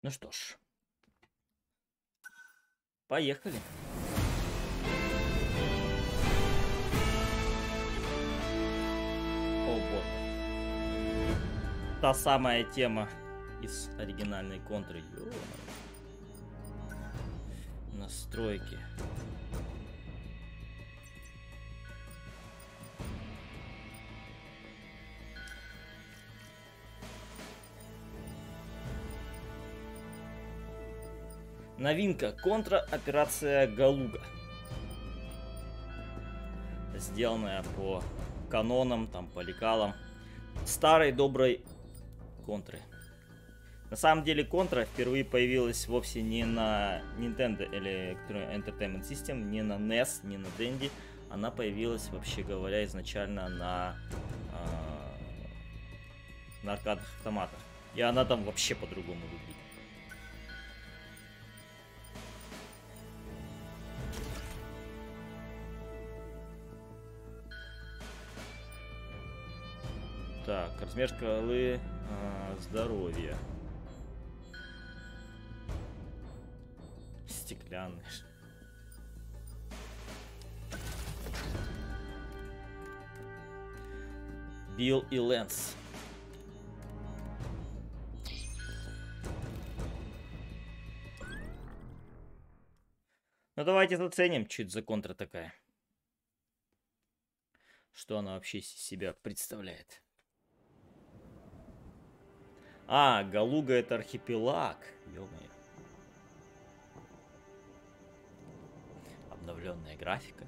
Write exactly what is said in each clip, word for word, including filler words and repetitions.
Ну что ж. Поехали. О, боже. Та самая тема из оригинальной контры. Ё-моё. Настройки. Новинка. Контра-операция Галуга. Сделанная по канонам, там, по лекалам старой доброй контры. На самом деле контра впервые появилась вовсе не на Nintendo Electronic Entertainment System, не на эн и эс, не на Dendy. Она появилась, вообще говоря, изначально на, э, на аркадных автоматах. И она там вообще по-другому выглядит. Так, размер шкалы э, здоровья. Стеклянный. Билл и Лэнс. Ну давайте заценим, что это за контра такая. Что она вообще из себя представляет. А, Галуга это архипелаг. Ё-моё. Обновленная графика.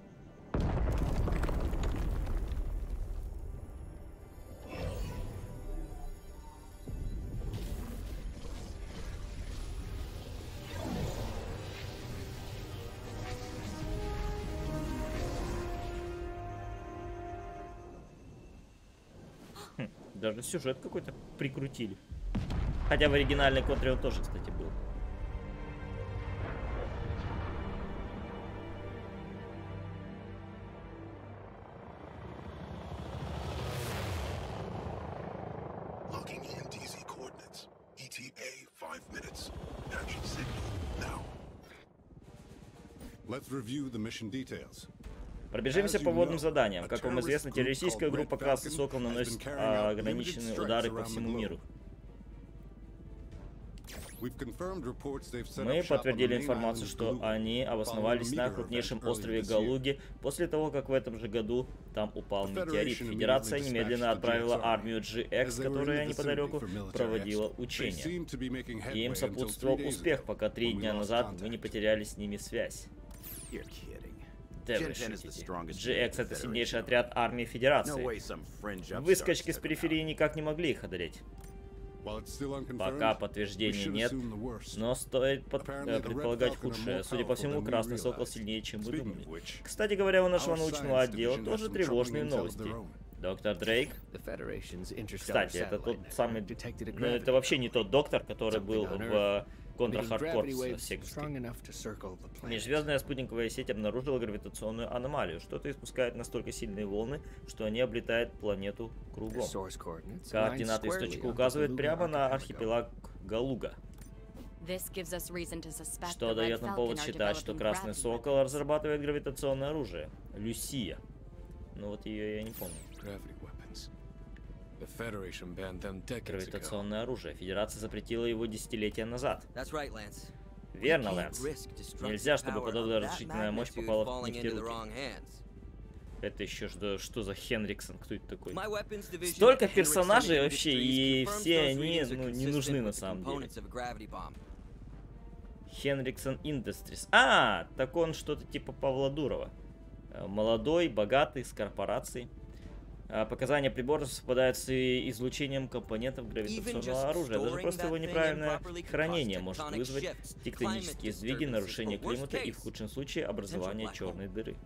Хм, даже сюжет какой-то прикрутили. Хотя в оригинальной контре он тоже, кстати, был. Пробежимся по водным заданиям. Как вам известно, террористическая группа Красный Сокол наносит а, ограниченные удары по всему миру. Мы подтвердили информацию, что они обосновались на крупнейшем острове Галуги после того, как в этом же году там упал метеорит. Федерация немедленно отправила армию джи экс, которая неподалеку проводила учения. И им сопутствовал успех, пока три дня назад мы не потеряли с ними связь. Да вы шутите. джи экс это сильнейший отряд армии Федерации. Выскочки с периферии никак не могли их одолеть. Пока подтверждений нет, но стоит под, э, предполагать худшее. Судя по всему, Красный Сокол сильнее, чем мы думали. Кстати говоря, у нашего научного отдела тоже тревожные новости. Доктор Дрейк. Кстати, это тот самый... Ну, это вообще не тот доктор, который был в Контра Хардкорпс Сеговской. Межзвездная спутниковая сеть обнаружила гравитационную аномалию. Что-то испускает настолько сильные волны, что они облетают планету кругом. Координаты источника указывают прямо на архипелаг Галуга. Что дает нам повод считать, что Красный Сокол разрабатывает гравитационное оружие. Люсия. Ну вот ее я не помню. Гравитационное оружие. Федерация запретила его десятилетия назад. Верно, Лэнс. Нельзя, чтобы подобная разрушительная мощь попала в нефти руки. Это еще что, что за Хенриксон? Кто это такой? Столько персонажей вообще, и все они ну, не нужны на самом деле. Хенриксон Industries. А, так он что-то типа Павла Дурова. Молодой, богатый, с корпорацией. Показания приборов совпадают с излучением компонентов гравитационного оружия. Даже просто его неправильное хранение может вызвать тектонические сдвиги, нарушение климата и в худшем случае образование черной дыры.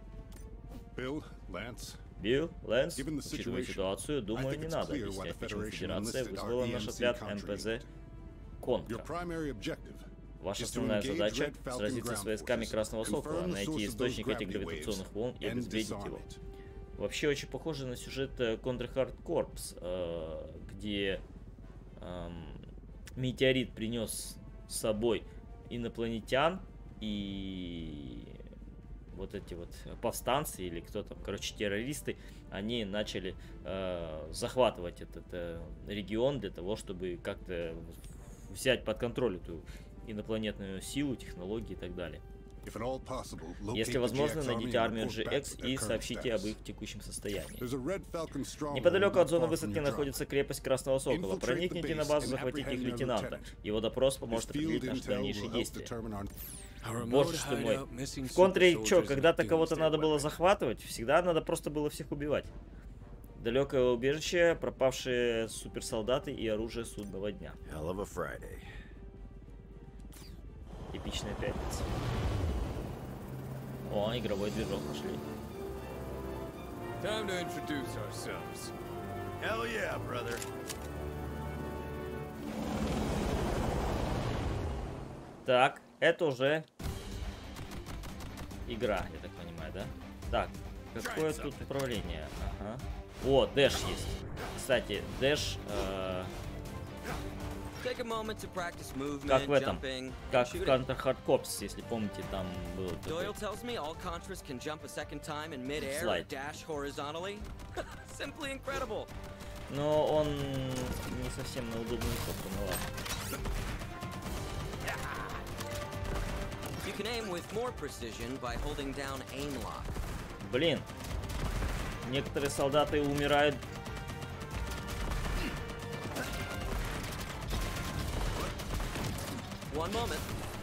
Билл, Лэнс, учитывая ситуацию, думаю, не надо объяснять, почему Федерация вызвала наш отряд эм пэ зэ Контра. Ваша основная задача — сразиться с войсками Красного Сокола, найти источник этих гравитационных волн и обезвредить его. Вообще очень похоже на сюжет Contra Hard Corps, где эм, метеорит принес с собой инопланетян и вот эти вот повстанцы или кто там, короче, террористы, они начали э, захватывать этот э, регион для того, чтобы как-то взять под контроль эту инопланетную силу, технологии и так далее. Если возможно, найдите армию джи экс и сообщите об их текущем состоянии. Неподалеку от зоны высадки находится крепость Красного Сокола. Проникните на базу, захватите их лейтенанта. Его допрос поможет определить наши дальнейшие действия. Боже ж ты мой. В контре, чё, когда-то кого-то надо было захватывать? Всегда надо просто было всех убивать. Далекое убежище, пропавшие суперсолдаты и оружие судного дня. Эпичная пятница. О, игровой движок нашли. Time to introduce ourselves. Hell yeah, brother. Так, это уже игра, я так понимаю, да? Так, какое тут управление? Ага. О, дэш есть. Кстати, дэш... Э... Как в этом, как в Contra Hard Corps, если помните, там был такой слайд. Но он не совсем на удобную кнопку, ну ладно. Блин, некоторые солдаты умирают. One moment.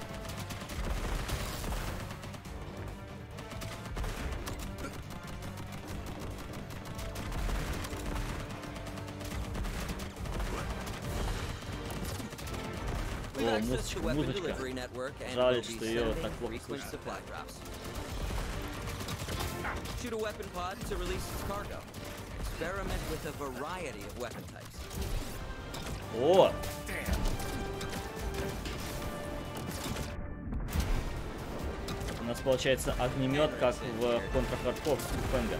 О, музычка, музычка. Жаль, что ее так плохо слышно. Shoot a weapon pod to release its cargo. Experiment with a variety of weapon types. О! У нас получается огнемет, как в Contra Hard Corps Фэнга.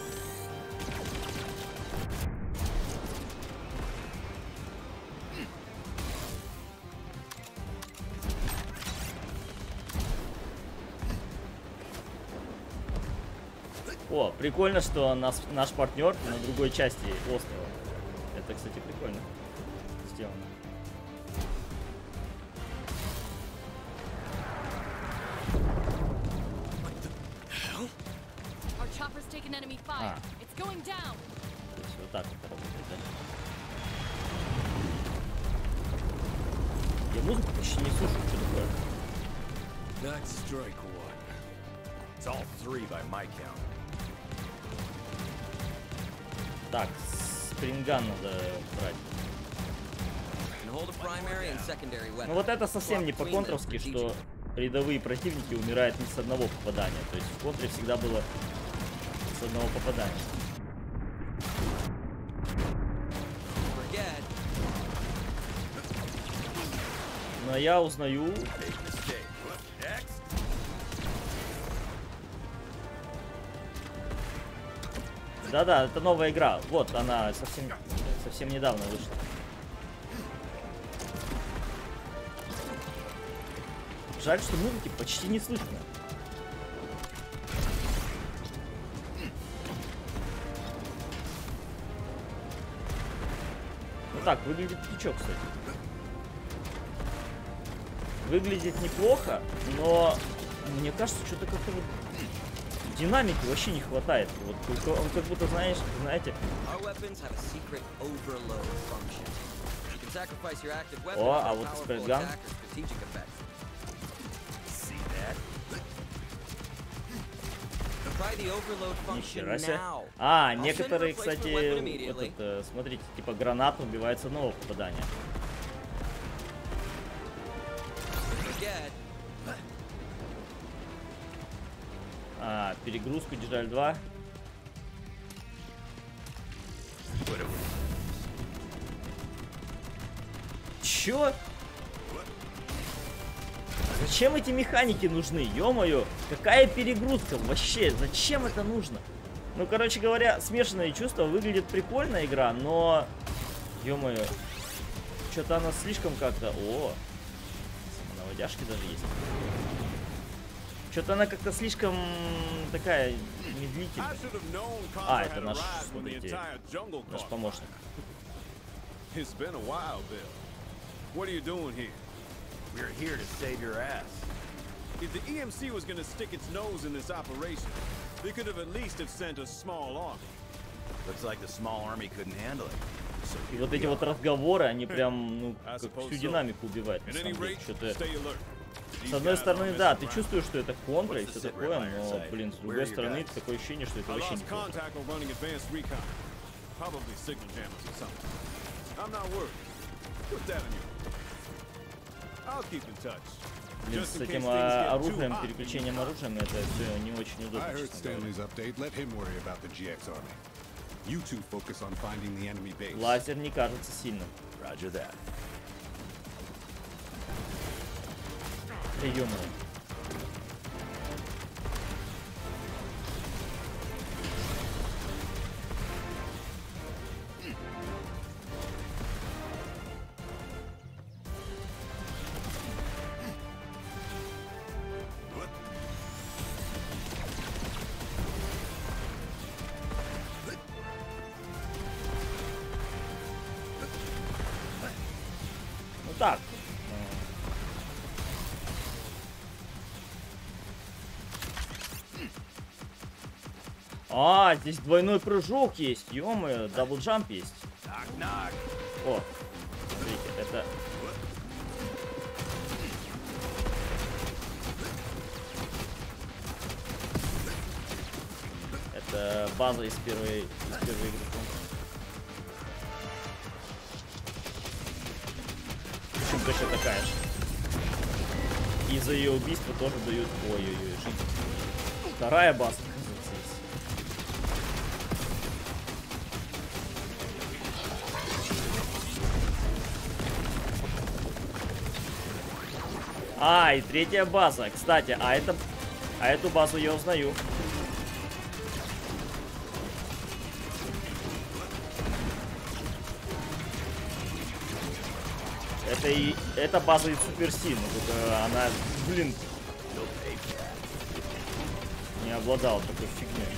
О, прикольно, что нас, наш партнер на другой части острова. Это, кстати, прикольно сделано. А. То есть вот так это работает, да? Я музыку почти не слушаю, что такое. That's strike one. It's all three by my count. Так, спринган надо брать. Ну вот это совсем не по-контровски, что рядовые противники умирают не с одного попадания. То есть в контре всегда было с одного попадания. Но я узнаю... Да-да, это новая игра. Вот, она совсем, совсем недавно вышла. Жаль, что музыки почти не слышно. Вот так выглядит птичок, кстати. Выглядит неплохо, но мне кажется, что-то как-то вот... Динамики вообще не хватает. Вот он как будто, знаешь, знаете. О, а вот спрейган. Нихера себе. А, некоторые, кстати, этот, смотрите, типа граната убивает с одного попадания. А, перегрузку Дижаль два. Чё? Зачем эти механики нужны? Ё-моё, какая перегрузка вообще? Зачем это нужно? Ну, короче говоря, смешанные чувства. Выглядит прикольно игра, но... Ё-моё. что-то она слишком как-то... О, самонаводяшки даже есть. Что-то она как-то слишком такая медлительная. А, это наш, смотрите, наш помощник. It's been a while, Bill. What are you doing here? We're here to save your ass. If the E M C was gonna stick its nose in this operation, they could have at least have sent a small army. Looks like the small army couldn't handle it. So И here вот we эти are. вот разговоры, они прям, ну, как всю динамику убивают, на At any самом деле. rate, Что-то... stay alert. С одной стороны, да, ты чувствуешь, что это контра и все такое, но, блин, с другой стороны, такое ощущение, что это I вообще не lost контра. contact while running advanced recon. Probably signal jammers or something. I'm not worried. Put that in you. I'll keep in touch. Блин, с этим а, оружием, переключением оружием, это все не очень удобно, I heard честно говоря. Stanley's update. Let him worry about the G X army. You two focus on finding the enemy base. Лазер не кажется сильным. Roger that. Да ё-моё. Ну так. А, здесь двойной прыжок есть, ё-моё, даблджамп есть. Knock, knock. О, смотрите, это... Это база из первой, из первой игры. Причем точно такая же. И за ее убийство тоже дают... Ой-ой-ой, жизнь. Вторая база, оказывается, есть. А, и третья база. Кстати, а это... А эту базу я узнаю. Это и... Это база из Супер Си, но только она, блин, не обладала такой фигней.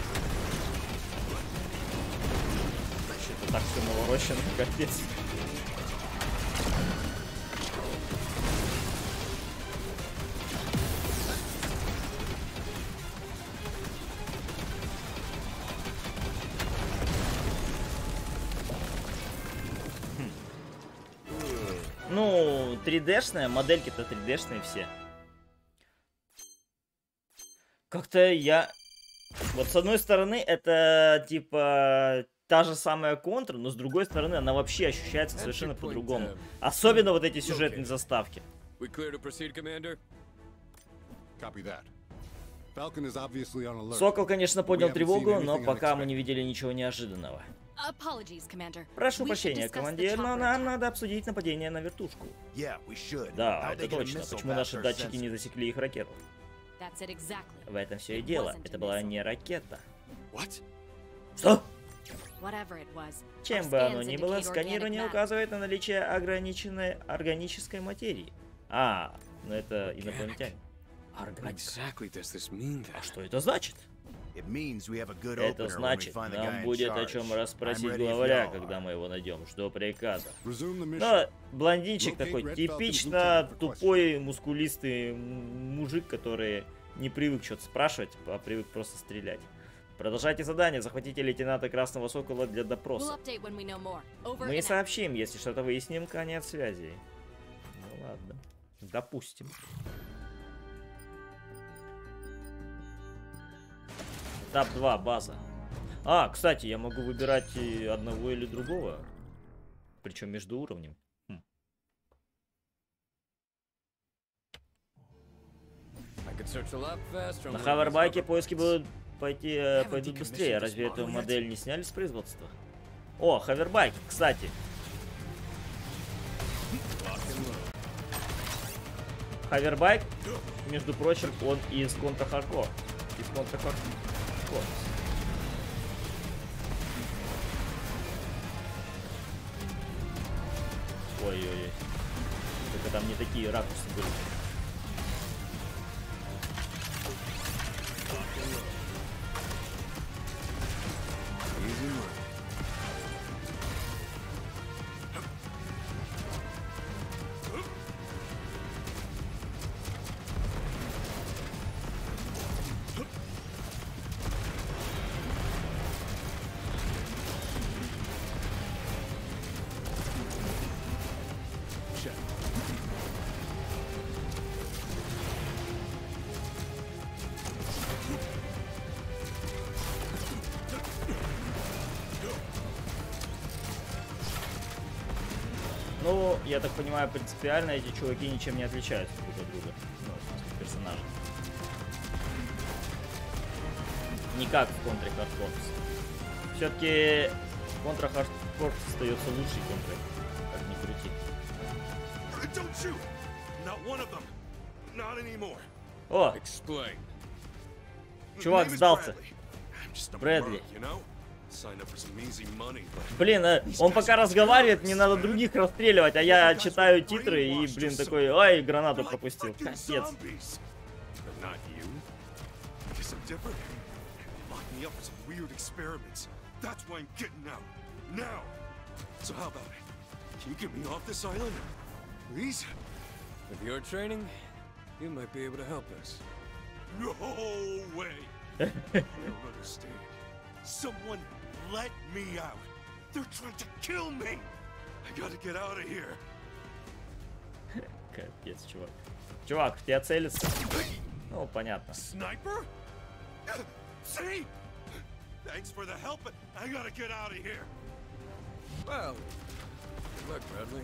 Что-то так все наворочено, капец. Ну, три дэ-шная, модельки-то три дэ-шные все. Как-то я... Вот с одной стороны, это типа та же самая контра, но с другой стороны, она вообще ощущается совершенно по-другому. Особенно вот эти сюжетные заставки. We clear to proceed, Commander? Copy that. Falcon is obviously on alert. Сокол, конечно, поднял тревогу, но пока мы не видели ничего неожиданного. Прошу прощения, командир, но нам надо обсудить нападение на вертушку. Yeah, we should. Да, How'd это they get a точно. missile Почему past наши our датчики не sensors? засекли их ракету? В этом все и дело. Это была не ракета. What? Что? Чем бы оно ни было, сканирование указывает на наличие ограниченной органической материи. А, ну это инопланетяне. Органика. Exactly does this mean А that? что это значит? It means we have a good Это opener when we значит, find the guy нам in будет о charge. чем I'm расспросить ready if главаря, y'all когда are. мы его найдем. Жду приказа. Resume the mission. Но блондинчик такой, Locate Red типично Falcon's lieutenant for тупой, мускулистый м- мужик, который не привык что-то спрашивать, а привык просто стрелять. Продолжайте задание, захватите лейтенанта Красного Сокола для допроса. Мы сообщим, если что-то выясним, конец связи. Ну ладно, допустим. Этап два, база. А, кстати, я могу выбирать и одного или другого. Причем между уровнями. Хм. I could search a lot faster on На one of these хавербайке hover- поиски будут пойти, э, пойдут быстрее. Разве эту модель не сняли с производства? О, хавербайк, кстати. Хавербайк, между прочим, он из Контра Хардкор. Из Контра Хардкор. Только там не такие ракурсы были. Ну, я так понимаю, принципиально эти чуваки ничем не отличаются друг от друга. Ну, в смысле, персонажи. Никак в контре Hard Corps. Все-таки контра Hard Corps остается лучшей контрой. Как ни крути. О! Чувак сдался. Брэдли. Блин, он пока разговаривает, мне надо других расстреливать, а я читаю титры и, блин, такой, ай, гранату пропустил. Капец. Someone let me out. They're trying to kill me. I gotta get out of here. Капец, чувак. Чувак, в тебя целится? Ну, понятно. Sniper? See? Thanks for the help, but I gotta get out of here. Well, good luck, Bradley.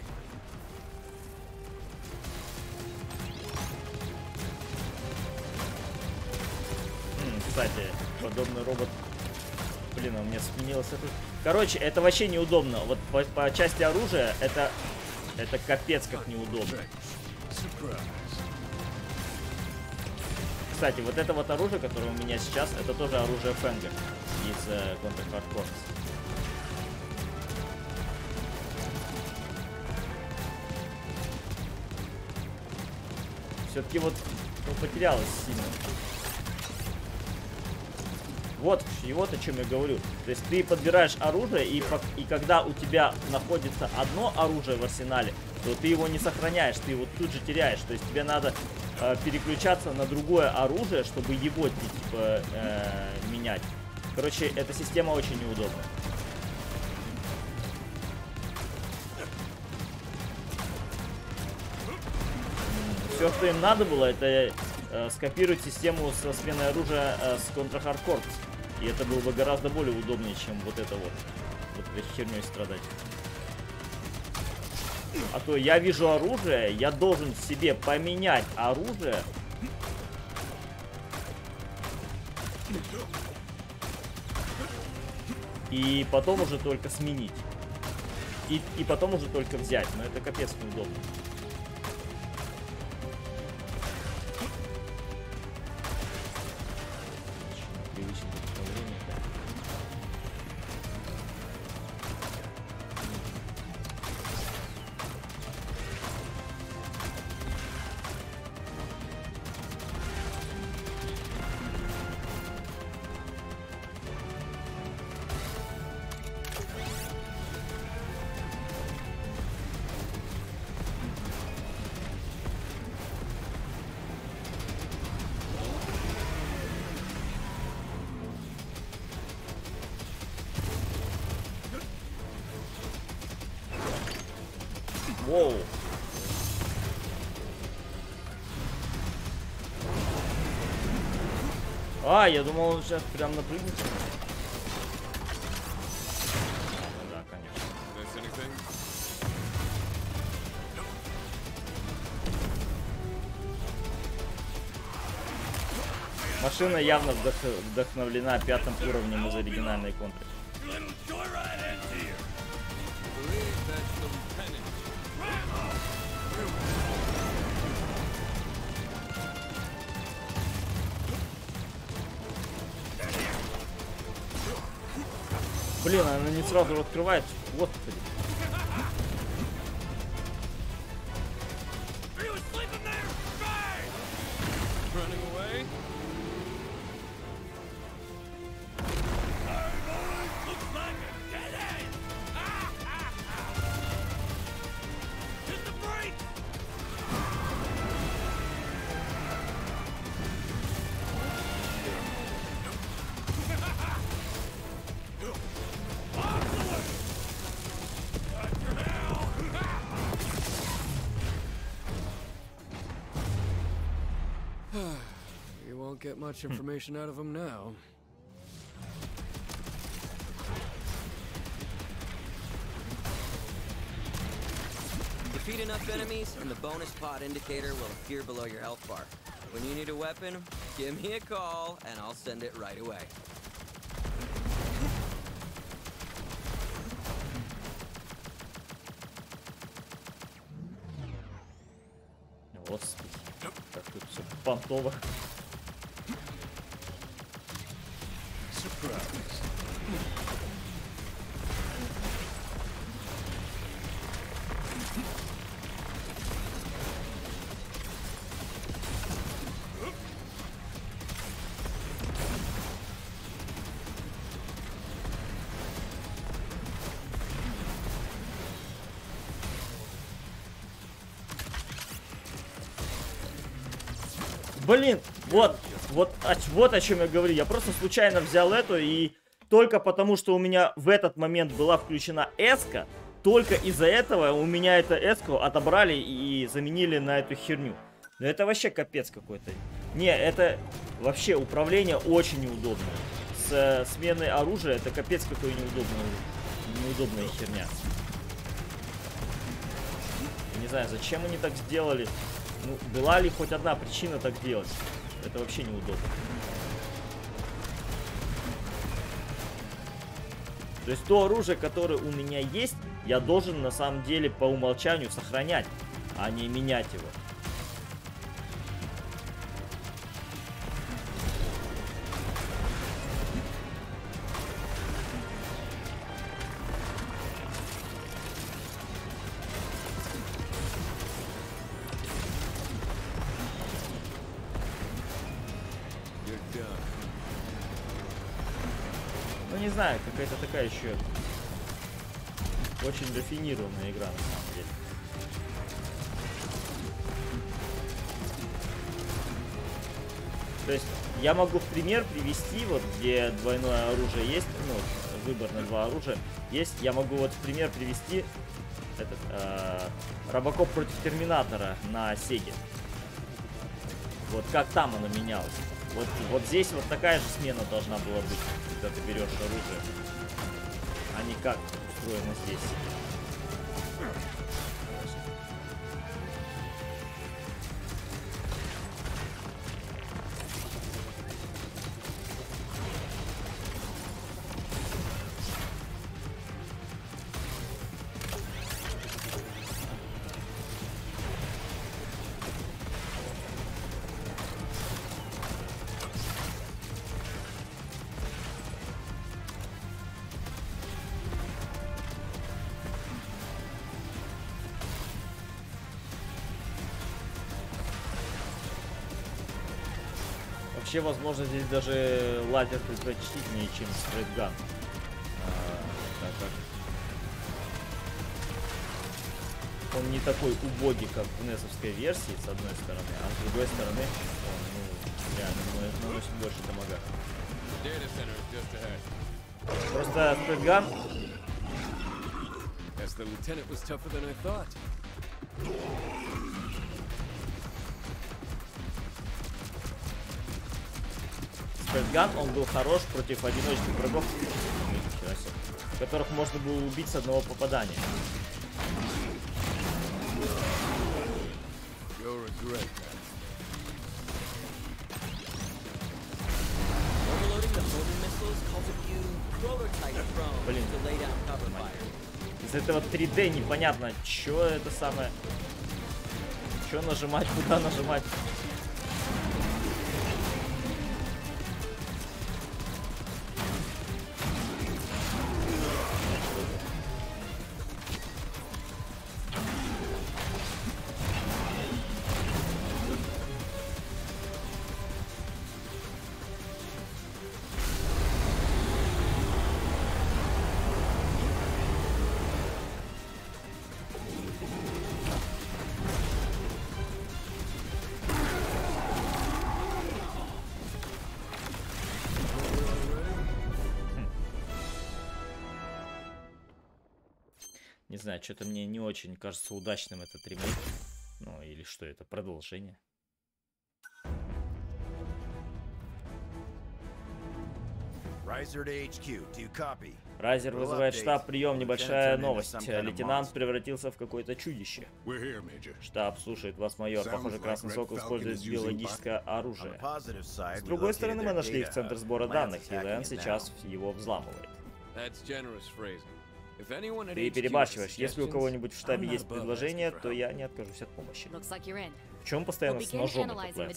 М, кстати, подобный робот. Блин, у меня сменилось это. Короче, это вообще неудобно. Вот по, по части оружия это, это капец как неудобно. Кстати, вот это вот оружие, которое у меня сейчас, это тоже оружие Фэнга из э, Contra Hard Corps. Все-таки вот ну, потерялось сильно. Вот, и вот о чем я говорю. То есть ты подбираешь оружие, и, и когда у тебя находится одно оружие в арсенале, то ты его не сохраняешь, ты его тут же теряешь. То есть тебе надо э, переключаться на другое оружие, чтобы его типа э, менять. Короче, эта система очень неудобна. Все, что им надо было, это э, скопировать систему со сменой оружия э, с Contra Hard Corps. И это было бы гораздо более удобнее, чем вот это вот. Вот этой херней страдать. А то я вижу оружие, я должен себе поменять оружие. И потом уже только сменить. И, и потом уже только взять. Но это капец неудобно. Воу. А, я думал, он сейчас прям напрыгнет. Да, конечно. Машина явно вдох вдохновлена пятым уровнем из оригинальной контры. Блин, она не сразу открывается. Господи. get much information out of him now. Defeat enough enemies, and the bonus pod indicator will appear below your health bar. When you need a weapon, give me a call, and I'll send it right away. Господи, как тут все понтово. Блин, вот, вот, вот о чем я говорю. Я просто случайно взял эту, и только потому, что у меня в этот момент была включена эска, только из-за этого у меня эту эску отобрали и заменили на эту херню. Но это вообще капец какой-то. Не, это вообще управление очень неудобное. С э, сменой оружия это капец какой неудобный, неудобная херня. Я не знаю, зачем они так сделали. Ну, была ли хоть одна причина так делать? Это вообще неудобно. То есть то оружие, которое у меня есть, я должен на самом деле по умолчанию сохранять, а не менять его. Ну не знаю, какая-то такая еще очень рафинированная игра на самом деле. То есть я могу в пример привести, вот где двойное оружие есть, ну, выбор на два оружия есть, я могу вот в пример привести этот э, Робокоп против Терминатора на Сеге. Вот как там оно менялось. Вот, вот здесь вот такая же смена должна была быть, когда ты берешь оружие, а не как устроено здесь. Вообще, возможно, здесь даже лазер предпочтительнее, чем спрейтган. А, он не такой убогий, как в несовской версии, с одной стороны, а с другой стороны, он, ну, реально наносит больше дамага. Просто спрейтган... Спрейтган, он был хорош против одиночных врагов, которых можно было убить с одного попадания. Блин. Из этого три дэ непонятно, что это самое... Что нажимать, куда нажимать. Не знаю, что-то мне не очень кажется удачным этот ремейк. Ну, или что это, продолжение. Riser to эйч кью. Do you copy? Райзер вызывает штаб, прием, небольшая новость. Лейтенант превратился в какое-то чудище. We're here, Major. Штаб слушает вас, майор. Похоже, Красный Сокол использует биологическое оружие. С другой стороны, мы нашли их центр сбора данных, и Лэн сейчас его взламывает. Ты перебарщиваешь. Если у кого-нибудь в штабе есть предложение, то я не откажусь от помощи. В чем постоянно с ножом этот Лэнс?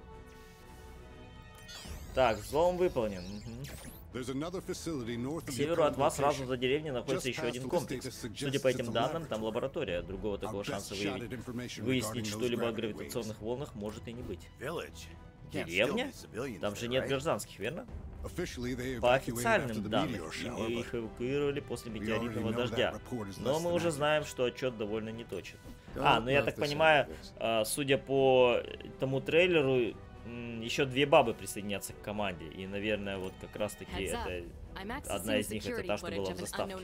Так, взлом выполнен. Угу. К северу от вас, сразу за деревней, находится еще один комплекс. Судя по этим данным, там лаборатория. Другого такого шанса выявить, выяснить что-либо о гравитационных волнах может и не быть. Деревня? Там же нет гражданских, верно? По официальным данным, их эвакуировали после метеоритного дождя. Но мы уже знаем, что отчет довольно неточен. А, ну я так понимаю, судя по тому трейлеру, еще две бабы присоединятся к команде. И, наверное, вот как раз таки это... Одна из них это та, что была в заставке.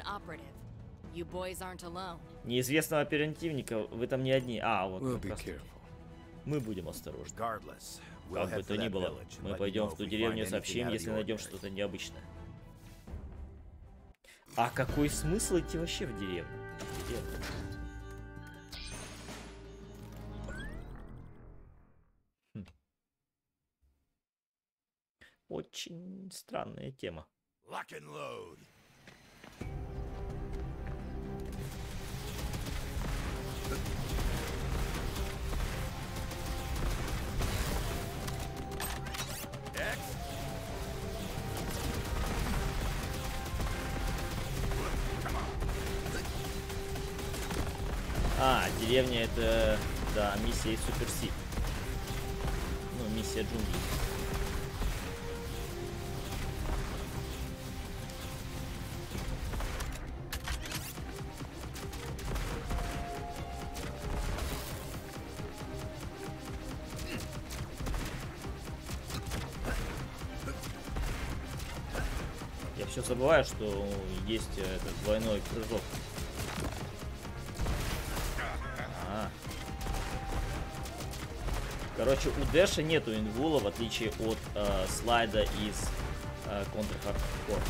Неизвестного оперативника, вы там не одни. А, вот как раз таки. Мы будем осторожны. Как бы то ни было, мы пойдем в ту деревню и сообщим, если найдем что-то необычное. А какой смысл идти вообще в деревню? Деревню. Хм. Очень странная тема. А, деревня это, да, миссия из Супер Си. Ну, миссия джунглей. Я все забываю, что есть этот двойной прыжок. Короче, у Дэша нету инвула, в отличие от э, слайда из э, Counter Hardcore.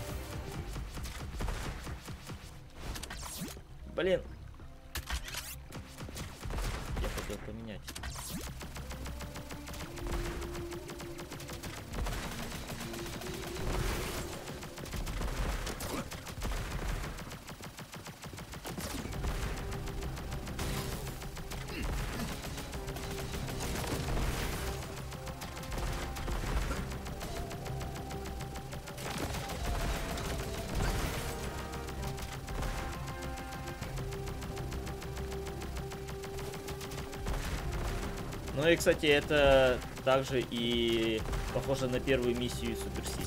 Блин. Я хотел поменять. Ну и, кстати, это также и похоже на первую миссию Супер Си.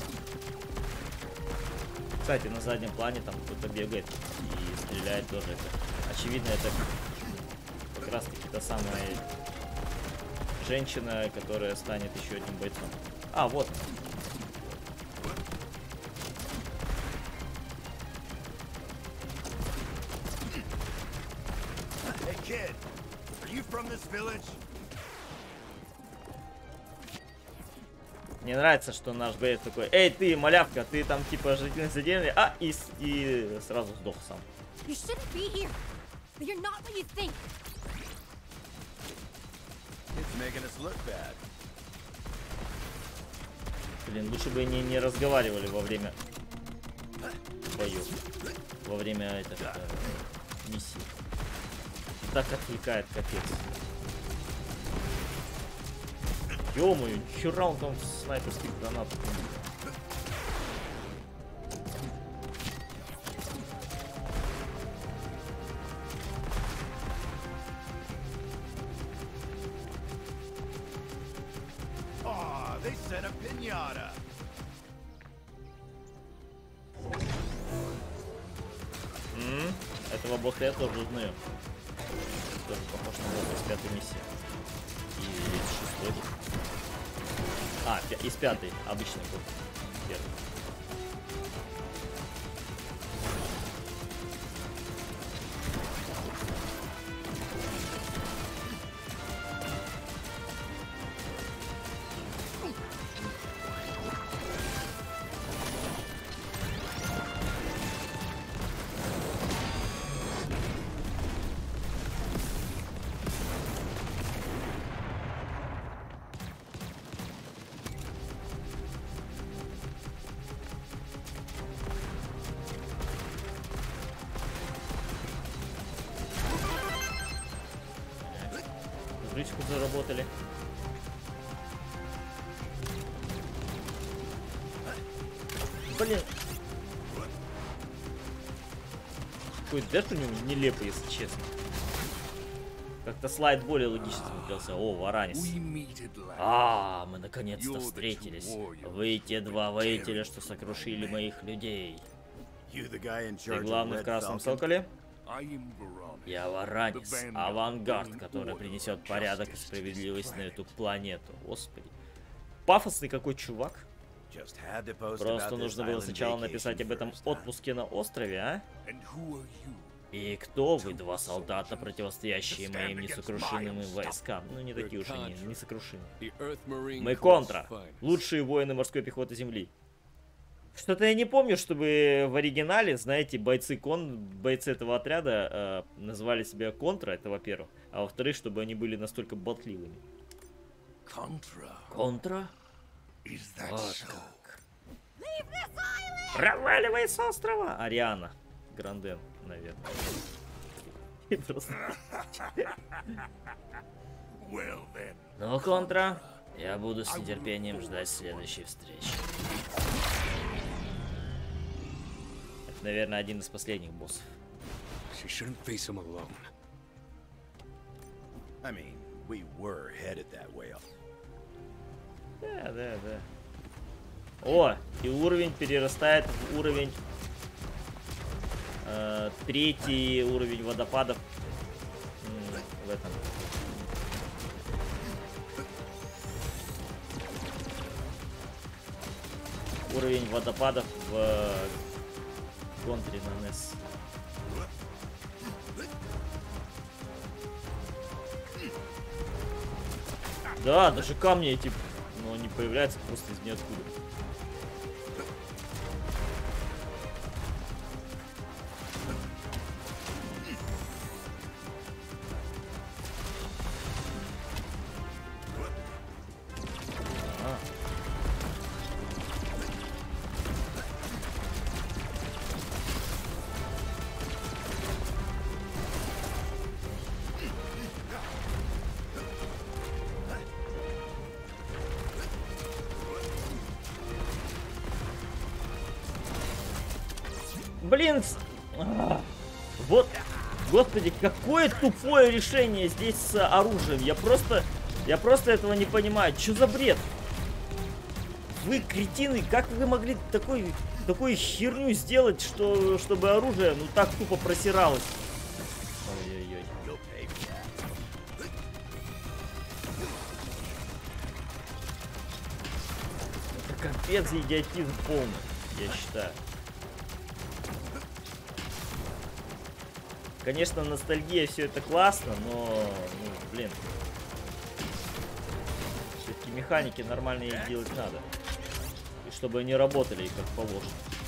Кстати, на заднем плане там кто-то бегает и стреляет тоже. Это, очевидно, это как раз таки та самая женщина, которая станет еще одним бойцом. А, вот. Hey kid, are you from this village? Мне нравится, что наш боец такой: эй, ты, малявка, ты там типа жительница деревни, а, и, и сразу сдох сам. Блин, лучше бы они не разговаривали во время боев, во время этой э, миссии. Так отвлекает, капец. Ё-моё, нихера он там снайперских гранатов. Oh, they set a piñata. М-м, этого босса я тоже узнаю. Тоже похож на босса из пятой миссии. И шестой. А, из пятой, обычный был. Первый. крыску заработали. Блин. Какой дэш у него нелепый, если честно. Как-то слайд более логично смотрелся. О, Варанис. А, мы наконец-то встретились. Вы те два воителя, что сокрушили моих людей. Ты главный в Красном Соколе? Я Варанис, авангард, который принесет порядок и справедливость на эту планету. Господи. Пафосный какой чувак. Просто нужно было сначала написать об этом отпуске на острове, а? И кто вы, два солдата, противостоящие моим несокрушимым войскам? Ну, не такие уж они, несокрушимые. Мы Контра, лучшие воины морской пехоты Земли. Что-то я не помню, чтобы в оригинале, знаете, бойцы, кон... бойцы этого отряда э, называли себя Контра, это во-первых. А во-вторых, чтобы они были настолько болтливыми. Контра? Вот как. Проваливай с острова! Ариана. Гранден, наверное. И просто... Ну, Контра, я буду с нетерпением ждать следующей встречи. Это, наверное, один из последних боссов. Да, да, да. О, и уровень перерастает в уровень... Э, третий уровень водопадов. М, в этом. Уровень водопадов в э, контре на нес. Да, даже камни эти, но они появляются просто из ниоткуда. Блин, а, вот, господи, какое тупое решение здесь с оружием. Я просто, я просто этого не понимаю. Что за бред? Вы, кретины, как вы могли такой, такую херню сделать, что, чтобы оружие, ну, так тупо просиралось? Ой-ой-ой. Это капец, идиотизм полный, я считаю. Конечно, ностальгия, все это классно, но, ну, блин, все-таки механики нормальные делать надо. И чтобы они работали как положено.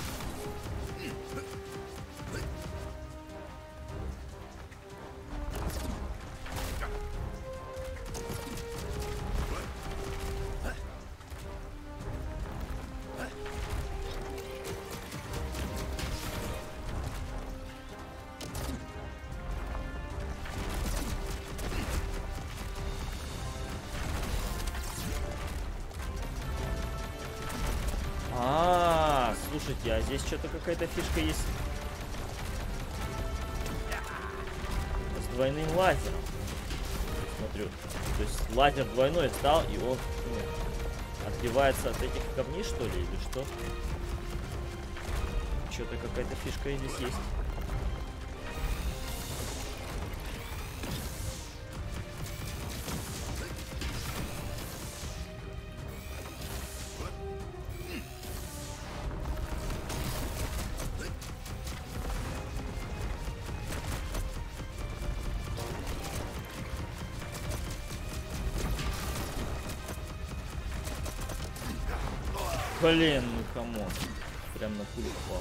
Слушайте, а здесь что-то какая-то фишка есть с двойным лазером. Смотрю. То есть лазер двойной стал, и он, ну, отбивается от этих камней, что ли, или что? Что-то какая-то фишка здесь есть. Блин, ну камон. Прям на пулю попал.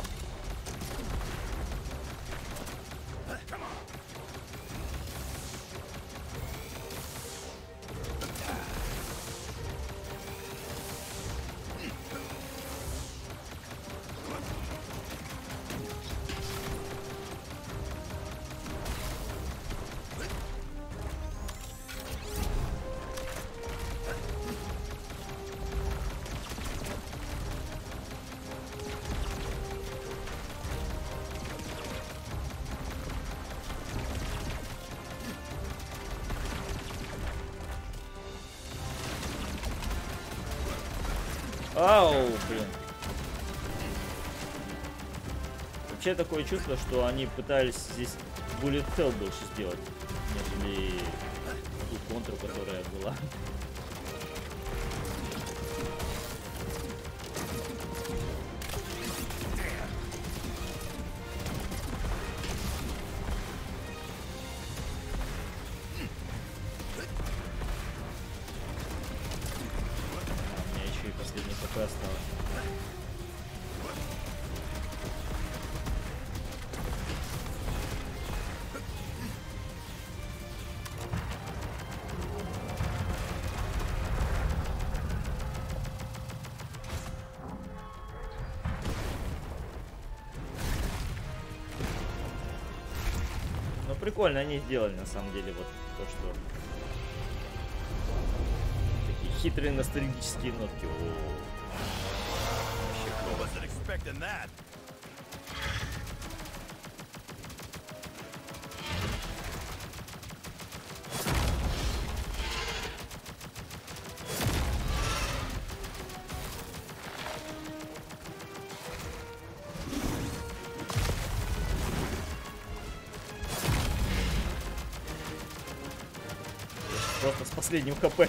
Ау, блин. Вообще такое чувство, что они пытались здесь bullet hell больше сделать, нежели ту контру, которая была. Осталось. Ну прикольно они сделали на самом деле вот то, что такие хитрые ностальгические нотки. О-о-о. Wasn't expecting that. Просто с последним хп.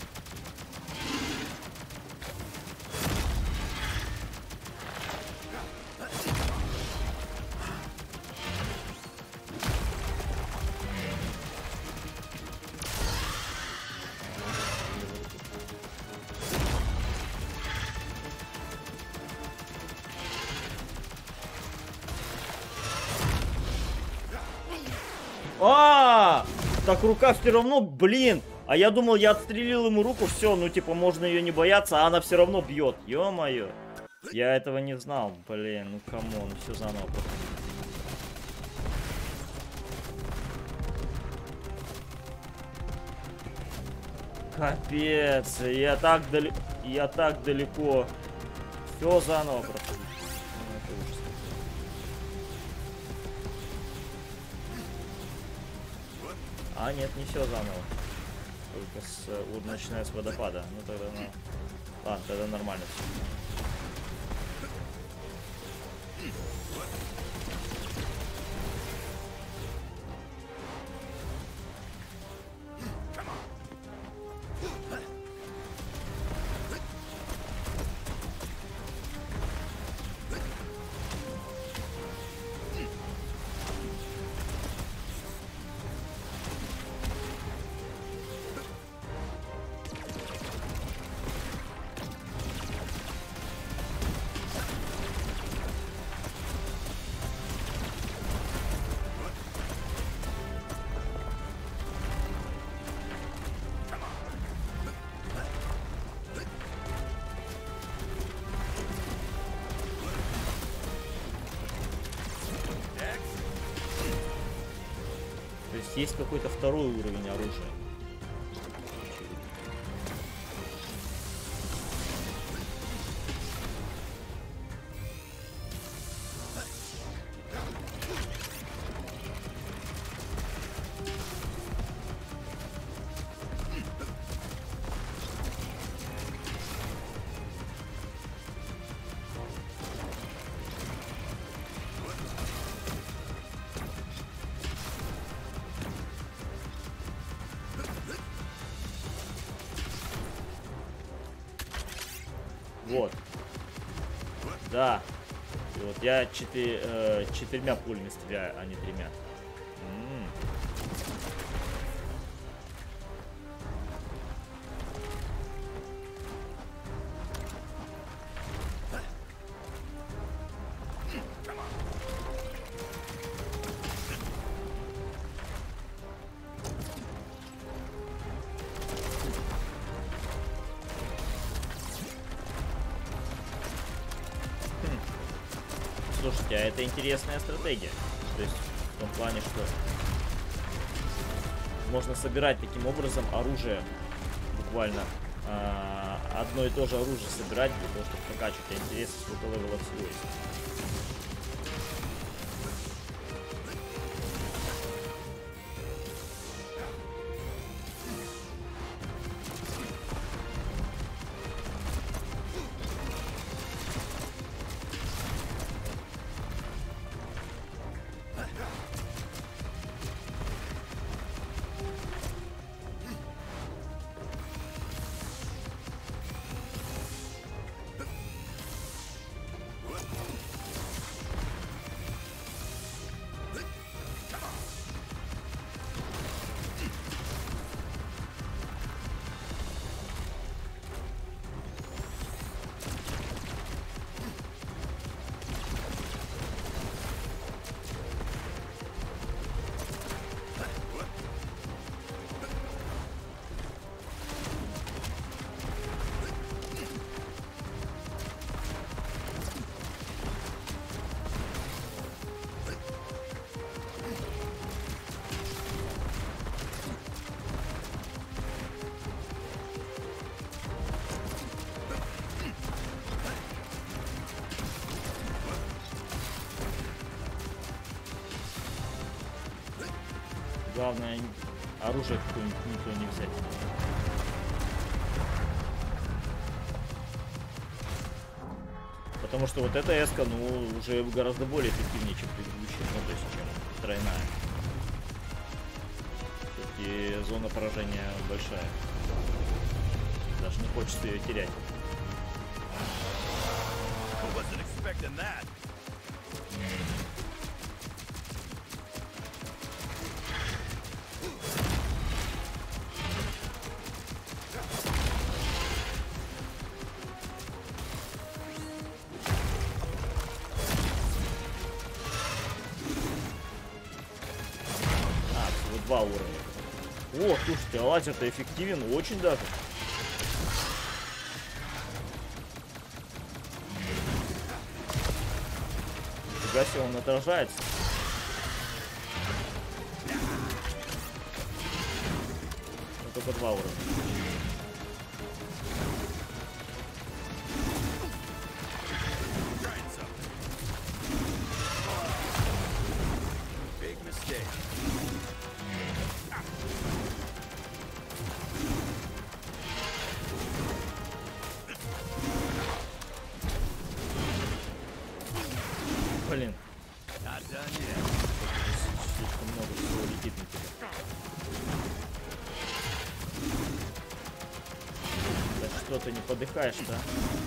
А, так рука все равно, блин. А я думал, я отстрелил ему руку, все, ну типа можно ее не бояться, а она все равно бьет. Ё-моё. Я этого не знал, блин, ну камон, все заново просто. Капец, я так далеко, я так далеко. Все заново просто. А, нет, не все заново. Только с, вот, начиная с водопада. Ну тогда, ну... Ладно, тогда нормально все. Есть какой-то второй уровень оружия. Вот. Да. И вот я четыре, э, четырьмя пулями стреляю, а не тремя. М-м. Слушайте, а это интересная стратегия. То есть в том плане, что можно собирать таким образом оружие, буквально э, одно и то же оружие собирать для того, чтобы прокачивать. А интересно, сколько левелов всего есть. Главное, оружие какое-нибудь никто не взять. Потому что вот эта эска, ну, уже гораздо более эффективнее, чем предыдущая, ну, то есть, чем тройная. И зона поражения большая. Даже не хочется ее терять. А, всего два уровня. О, слушайте, а лазер-то эффективен очень даже. Нифига себе, он отражается. Но только два уровня. Блин. Слишком много всего летит на тебя. Да что ты не подыхаешь-то?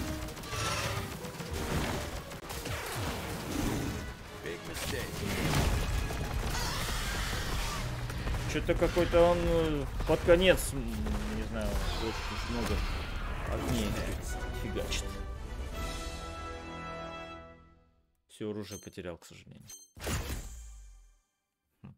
Что-то какой-то он под конец, не знаю, очень много огней фигачит. Все оружие потерял, к сожалению. Хм.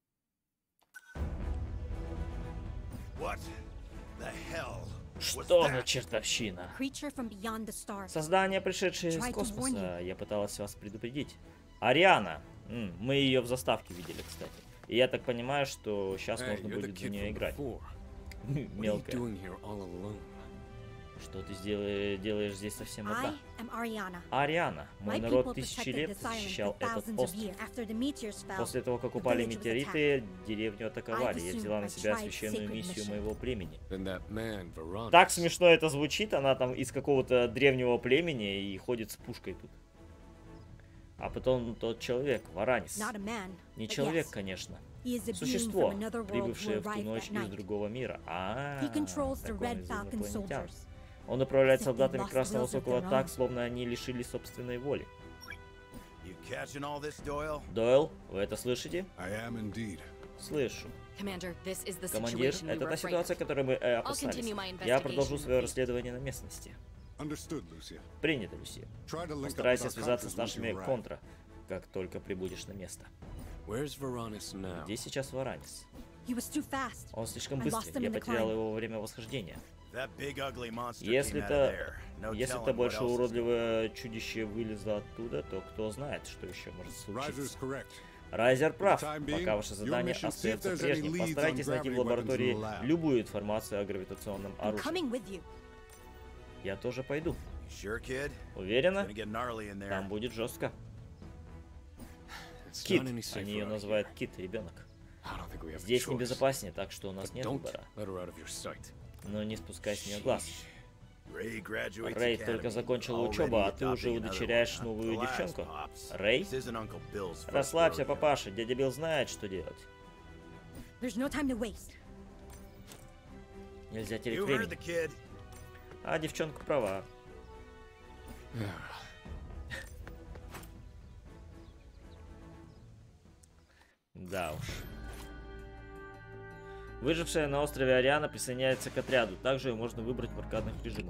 Что за чертовщина? Создание, пришедшее из космоса. Я пыталась вас предупредить. Ариана. М, мы ее в заставке видели, кстати. И я так понимаю, что сейчас Hey, можно you're the будет за kid нее from играть. before. What are you Мелкая. doing here all alone? Что ты сделаешь, делаешь здесь совсем одна? I am Ariana. Ариана. Мой My народ people тысячи protected лет this island for защищал этот thousands of остров. years. After the meteors fell, После того, как the упали village was метеориты, деревню атаковали. Я I взяла на assumed себя I tried священную sacred миссию mission. моего племени. Then that man, Veronica. Так смешно это звучит, она там из какого-то древнего племени и ходит с пушкой тут. А потом тот человек, Варанис. not a man, Не but человек, yes, конечно. he is a being Существо, from another world прибывшее who в ту arrived ночь that из night. другого мира. А, He controls the так он Red из Falcon инопланетян. soldiers. Он управляет As if they солдатами lost Красного wills of Сокола their так, own. словно они лишились собственной воли. You catching all this, Doyle? Дойл, вы это слышите? I am indeed. Слышу. Commander, this is the Командир, situation we это were та afraid ситуация, of. которой мы э, I'll опасались. continue my Я продолжу investigation свое in the field. расследование на местности. Understood, Lucia. Принято, Люси. Try to link up with Постарайся our связаться contras с once нашими you arrive. контра, как только прибудешь на место. Where's Veronis now? Где сейчас Варанис? He was too fast. Он слишком I lost быстрый, him я in the потерял climb. его во время восхождения. That big ugly monster Если came out of это, there. No если telling это what больше else is уродливое чудище вылезло оттуда, то кто знает, что еще может Riser's случиться. correct. Райзер прав. For the time being, Пока ваше задание your mission, see if остается there's any прежним. leads on Постарайтесь найти в gravity weapons in лаборатории the lab. любую информацию о гравитационном I'm оружии. coming with you. Я тоже пойду. You sure, kid? Уверена? Gonna get gnarly in there. Там будет жестко. It's Кит. not any safer Они ее out называют here. Кит, ребенок. I don't think we have a Здесь choice. небезопаснее, так что у нас But нет don't выбора. let her out of your sight. Но не спускай с нее глаз. Ray graduates Рэй academy. только закончила Already учебу, а ты adopting уже another удочеряешь one. новую Relax, девчонку. Pops. Рэй? This isn't Uncle Bill's first Расслабься, rodeo. папаша. Дядя Билл знает, что делать. There's no time to waste. Нельзя терять You heard the время. kid. А девчонка права. Да уж. Выжившая на острове Ариана присоединяется к отряду. Также ее можно выбрать в аркадных режимах.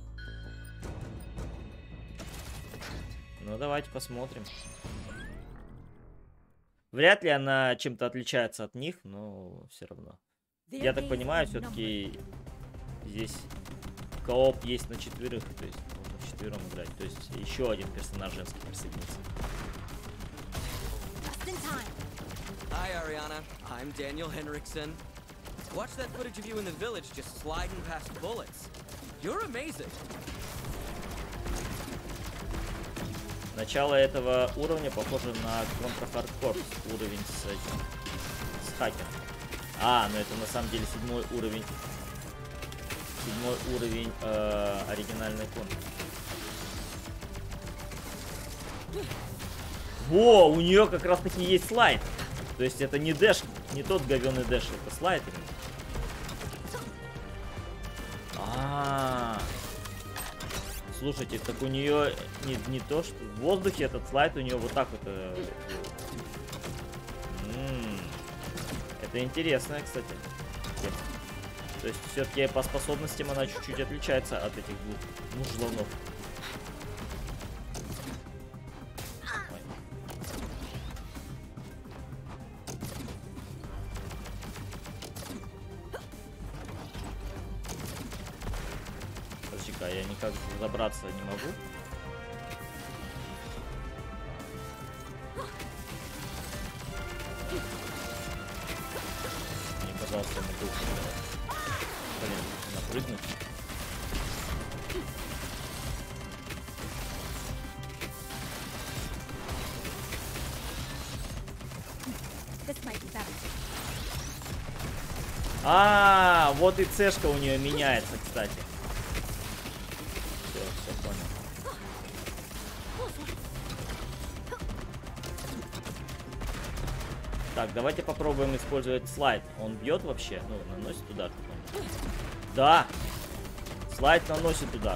Ну, давайте посмотрим. Вряд ли она чем-то отличается от них, но все равно. Я так понимаю, все-таки здесь кооп есть на четверых, то есть можно вчетвером играть. То есть еще один персонаж женский присоединится. Just in time. Hi, Ariana. I'm Daniel Henriksen. Watch that footage of you in the village just sliding past bullets. You're amazing. Начало этого уровня похоже на Contra Hard Corps, уровень с этим, с хакером. А, ну это на самом деле седьмой уровень. Седьмой уровень э, оригинальной контр. Во, у нее как раз таки есть слайд. То есть это не дэш, не тот говёный дэш, это слайд именно. А, -а, а. Слушайте, так у нее не, не то, что в воздухе этот слайд у нее вот так вот. Э, М-м, это интересно, кстати. То есть все-таки по способностям она чуть-чуть отличается от этих двух мужланов. Подожди-ка, я никак забраться не могу. Мне казалось, что могу. Блин, напрыгнуть. А, вот и цешка у нее меняется, кстати. Все, все понял. Так, давайте попробуем использовать слайд. Он бьет вообще? Ну, наносит удар. Да! Слайд наносит удар.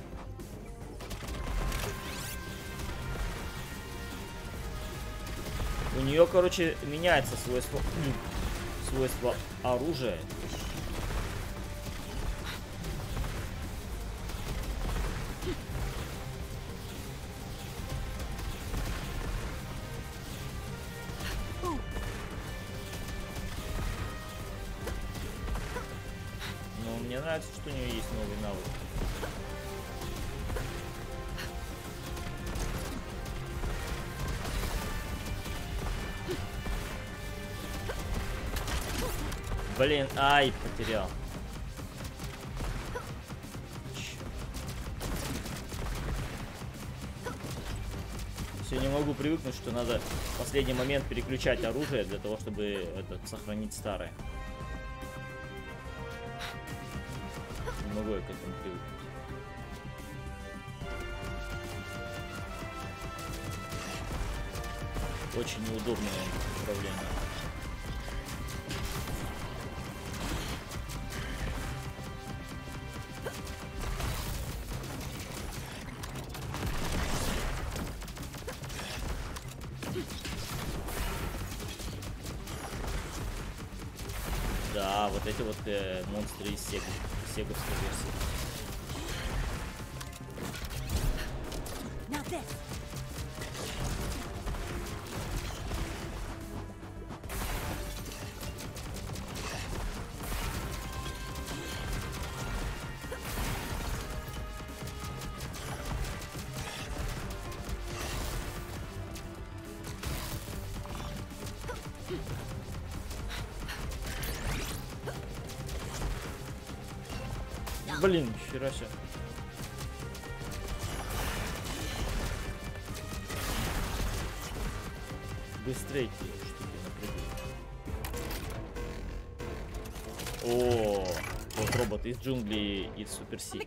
У нее, короче, меняется свойство, свойство оружия. Мне нравится, что у нее есть новый навык. Блин, ай, потерял. Все, не могу привыкнуть, что надо в последний момент переключать оружие для того, чтобы это, сохранить старое. Не могу я к этому привыкнуть. Очень неудобное управление. Да, вот эти вот э, монстры из Сег... сеговской версии. Блин, хера себе. Быстрее штуки напрыгивают. О, вот робот из джунглей из Супер Си.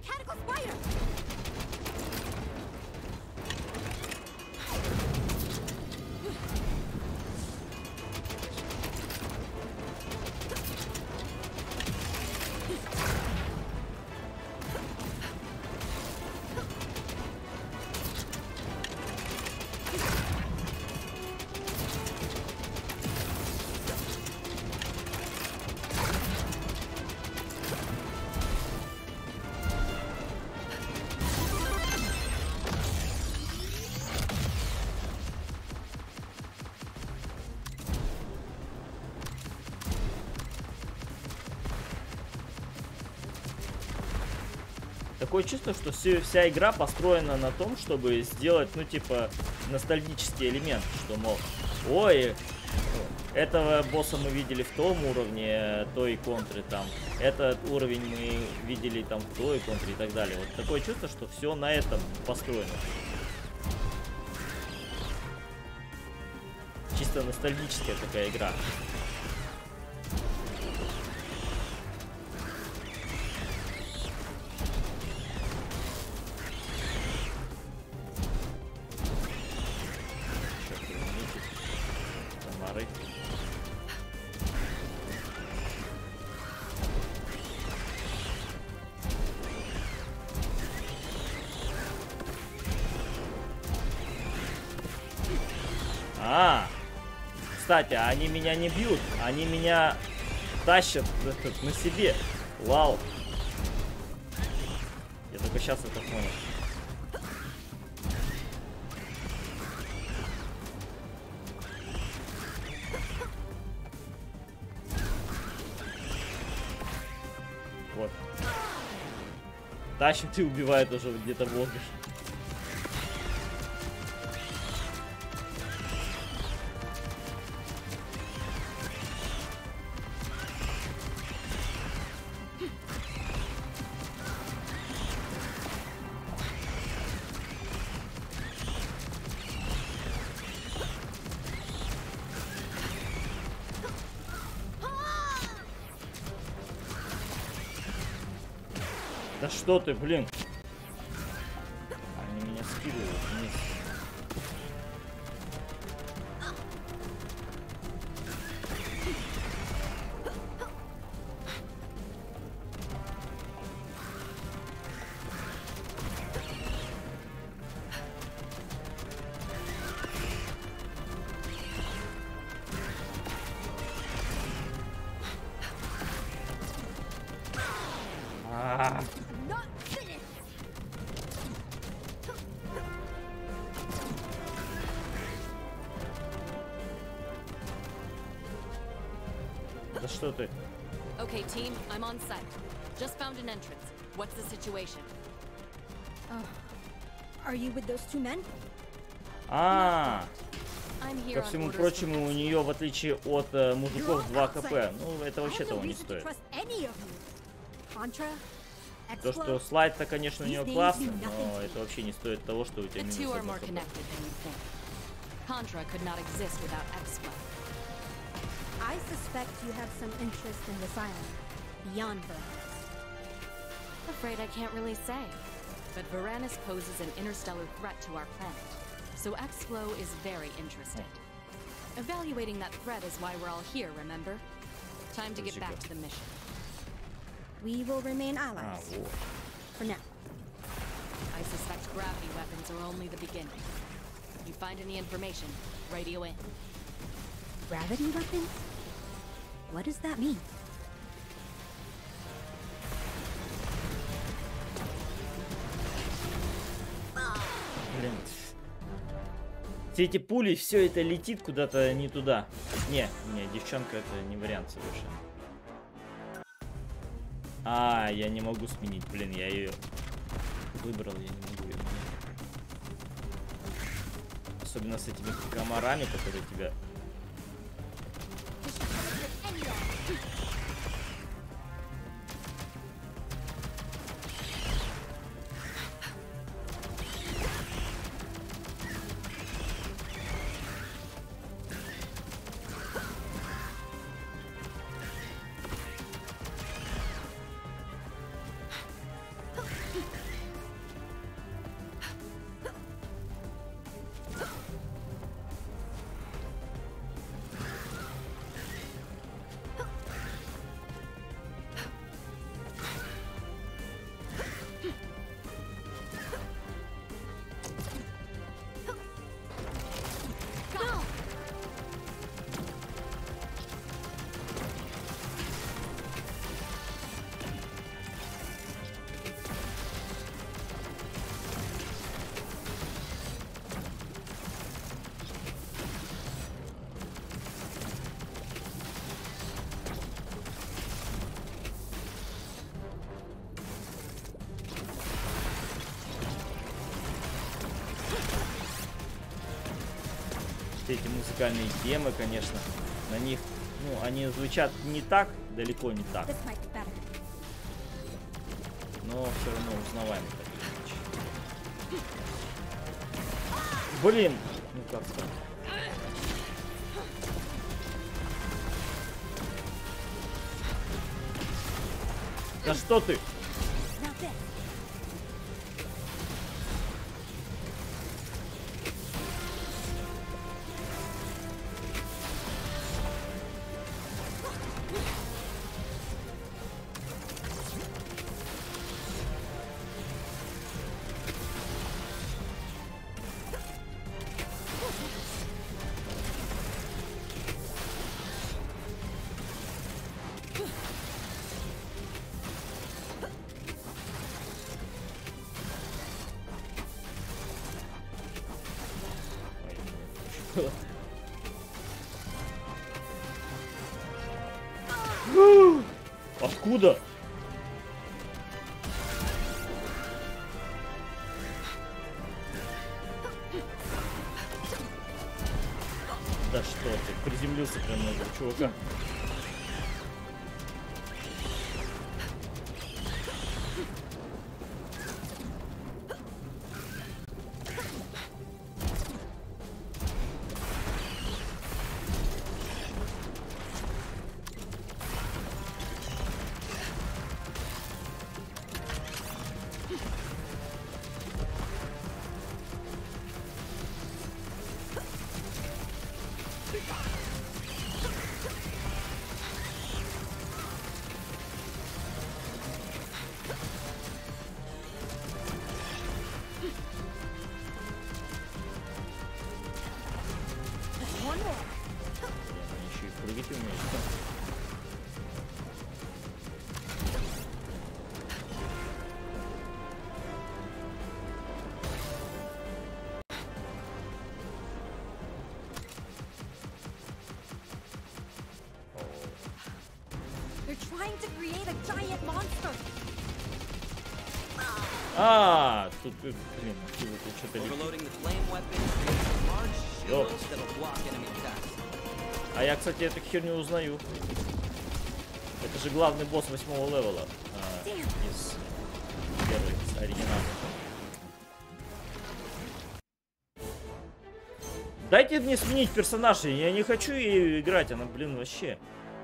Такое чувство, что все, вся игра построена на том, чтобы сделать, ну, типа, ностальгический элемент, что, мол, ой, этого босса мы видели в том уровне, той контры там, этот уровень мы видели там в той контре и так далее. Вот такое чувство, что все на этом построено. Чисто ностальгическая такая игра. А, кстати, они меня не бьют, они меня тащат на себе. Вау. Я только сейчас это понял. Вот. Тащит и убивает уже где-то в воздухе. Да что ты, блин? Они меня скидывают вниз. А-а-а. Да что ты? Okay, team, I'm on site. Just found an entrance. What's the situation? Oh. Are you with those two men? А, I'm here ко on всему orders прочему, from у X. нее, в отличие от э, мужиков, два хп. Ну, это вообще I have того no не reason to стоит. trust any of you. Contra, То, что Explo, слайд-то, конечно, у нее These names классный, mean nothing но to это вообще не стоит того, что у тебя The минус two are одно more хп. connected than you think. Contra could not exist without Explo. I suspect you have some interest in this island, beyond Varanus. Afraid I can't really say. But Varanus poses an interstellar threat to our planet. So Explo is very interested. Evaluating that threat is why we're all here, remember? Time to get back to the mission. We will remain А, allies, вот. for now. I suspect gravity weapons are only the beginning. If you find any information, radio in. Gravity weapons? What does that mean? Блин. Все эти пули, все это летит куда-то не туда. Не, не, девчонка это не вариант совершенно. А, я не могу сменить, блин, я ее выбрал, я не могу ее. Особенно с этими комарами, которые тебя... Эти музыкальные темы, конечно, на них, ну, они звучат не так, далеко не так, This might be better. но все равно узнаваемо. Блин, ну как сказать. Да что ты? Not this. было. Откуда? Да что ты, приземлился прямо на этого чувака. Trying to create a giant monster. А, тут, блин, что-то Overloading the flame weapon creates a large shield that'll block enemy attacks. А я, кстати, эту херню узнаю. Это же главный босс восьмого левела а, из первой, из оригинала. Дайте мне сменить персонажа, я не хочу ее играть, она, блин, вообще.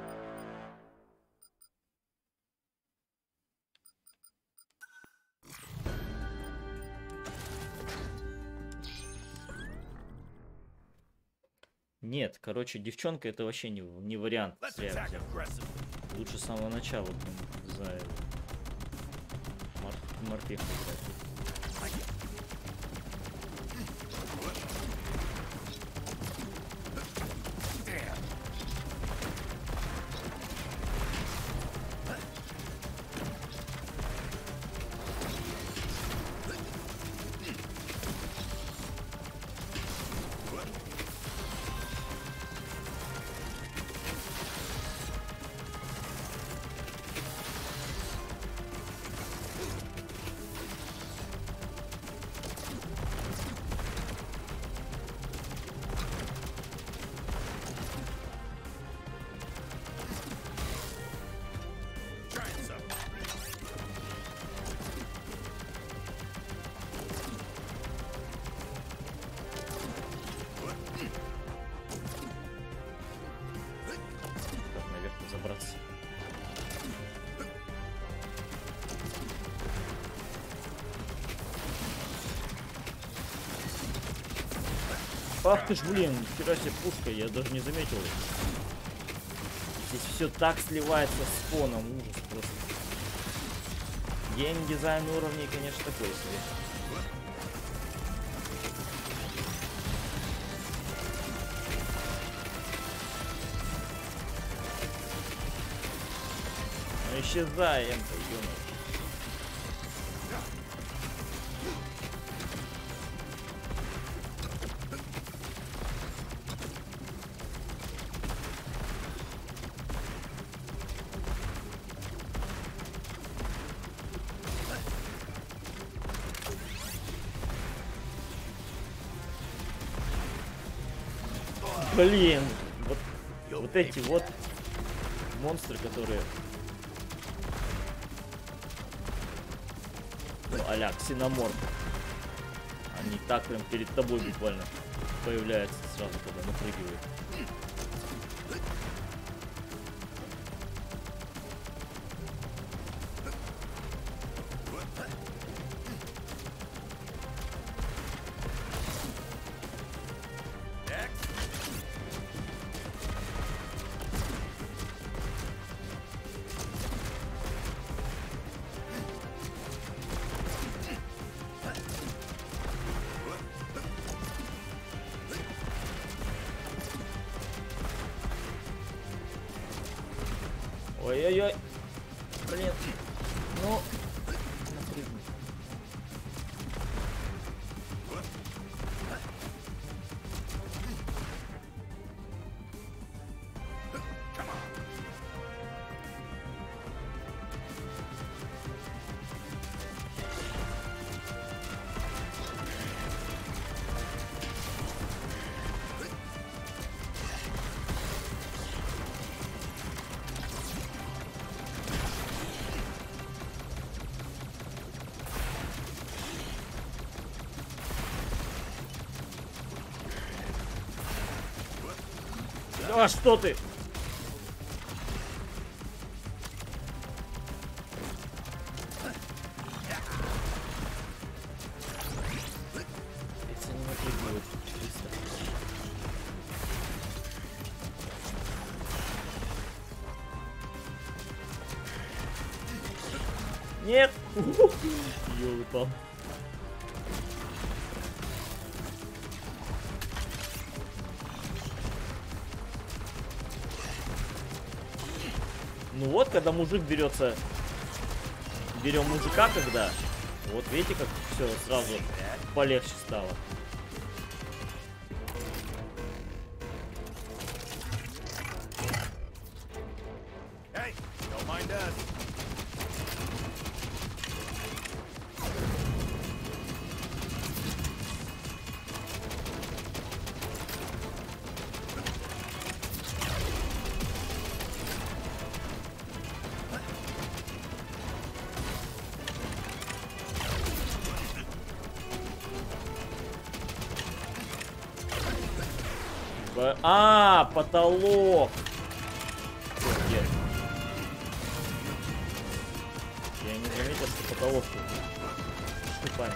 Нет, короче, девчонка это вообще не, не вариант. Зря взял. Лучше с самого начала, блин, за мор морпеху играть. Ах ты ж, блин, хера себе пушка, я даже не заметил. Здесь все так сливается с фоном, ужас просто. Геймдизайн уровней, конечно, такой себе. Ну исчезаем, пойдем. Блин, вот, вот эти вот монстры, которые, ну, а-ля ксеноморф, они так прям перед тобой буквально появляются сразу, когда напрыгивают. Ой-ой-ой. Блин. Ну. А что ты? Эти не напрягают. Нет! Ёлы-пал. Ну вот, когда мужик берется, берем мужика, когда, вот видите, как все сразу полегче стало. Hey, don't mind us. А, потолок. Нет. Я не заметил, что потолок тут шипами.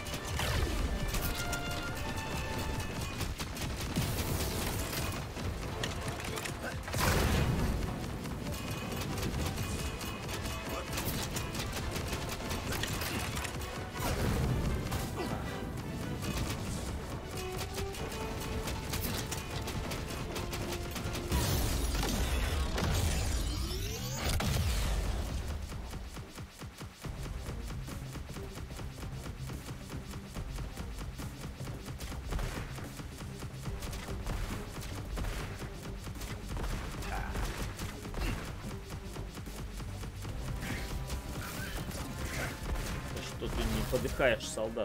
Что ты не подыхаешь, солдат?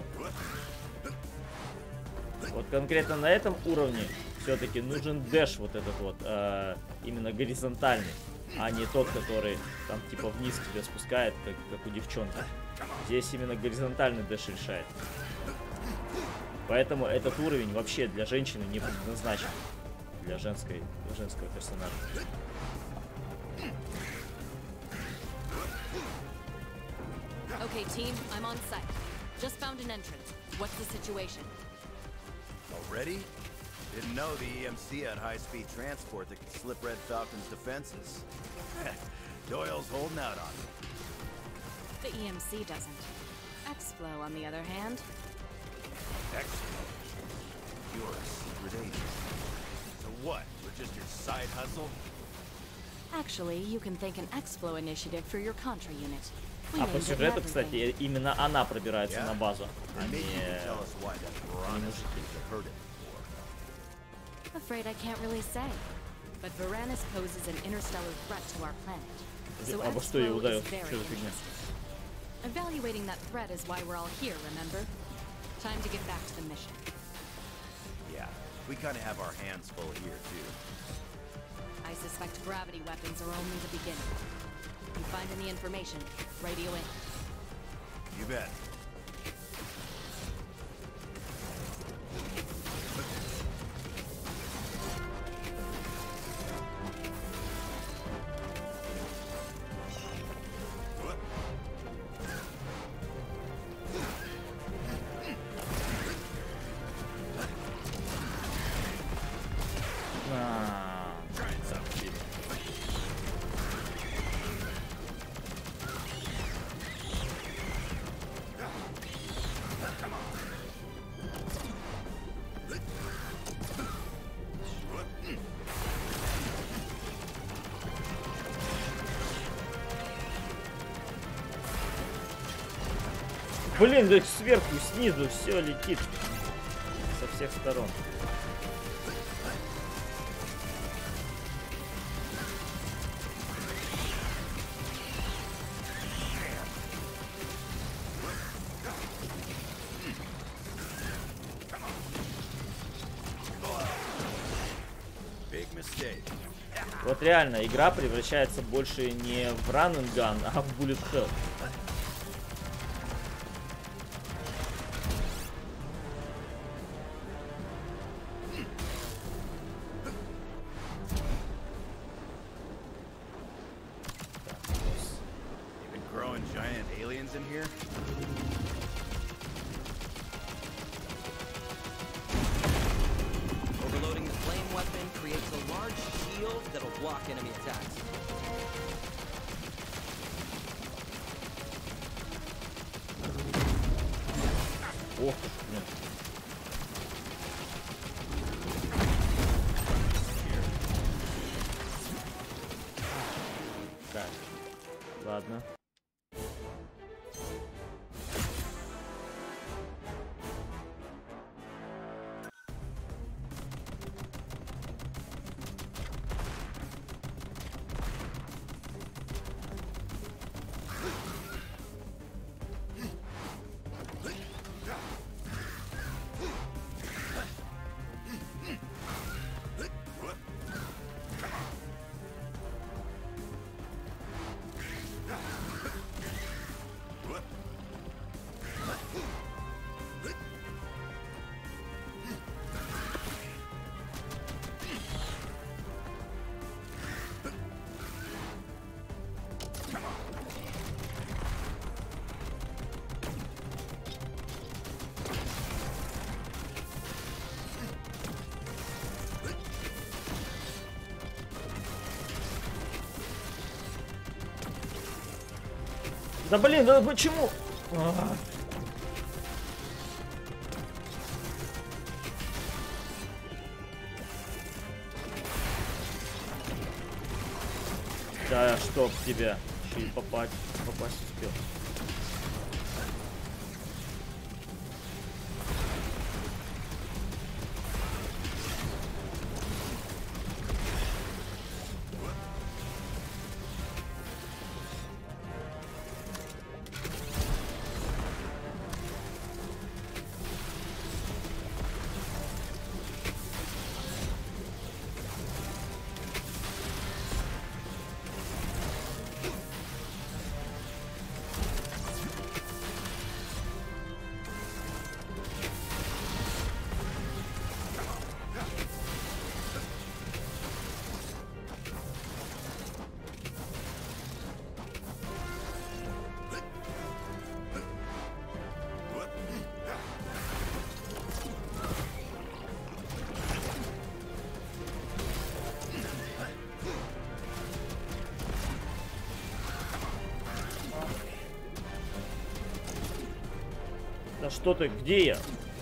Вот конкретно на этом уровне все-таки нужен дэш вот этот вот, э, именно горизонтальный, а не тот, который там типа вниз тебя спускает, как, как у девчонки. Здесь именно горизонтальный дэш решает. Поэтому этот уровень вообще для женщины не предназначен. Для женской, для женского персонажа. Okay, team, I'm on site. Just found an entrance. What's the situation? Already? Didn't know the E M C had high-speed transport that could slip Red Falcon's defenses. Doyle's holding out on me. The E M C doesn't. X-Flow, on the other hand. X-Flow? You're a secret agent. So what? We're just your side hustle? Actually, you can thank an X-Flow initiative for your Contra unit. We А по named it сюжету, everything. кстати, именно она пробирается Yeah. на базу, а Maybe не, you can tell us why that не Veronica мужики. you've heard it before. Afraid I can't really say. But Varanus poses an interstellar threat to our planet. So А во что я X-Flow ударил? is very Что за фигня? interested. Evaluating that threat is why we're all here, remember? Time to get back to the mission. Yeah, we kind of have our hands full here, too. I suspect gravity weapons are only the beginning. If you find any information, radio in. You bet. А, блин. Блин, да сверху, снизу все летит со всех сторон. Big mistake. Вот реально, игра превращается больше не в run and gun, а в bullet hell. giant aliens in here? Overloading the flame weapon creates a large shield that'll block enemy attacks. Ох, блин. Так, ладно. Да блин, да почему? А-а-а. Да, чтоб тебя. Еще и попасть, попасть успел. Да что ты, где я?